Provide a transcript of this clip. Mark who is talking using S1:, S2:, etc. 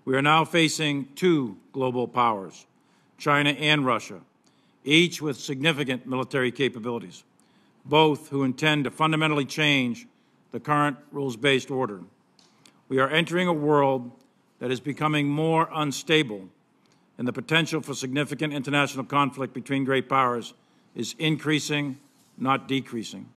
S1: We are now facing two global powers, China and Russia, each with significant military capabilities, both who intend to fundamentally change the current rules-based order. We are entering a world that is becoming more unstable, and the potential for significant international conflict between great powers is increasing, not decreasing.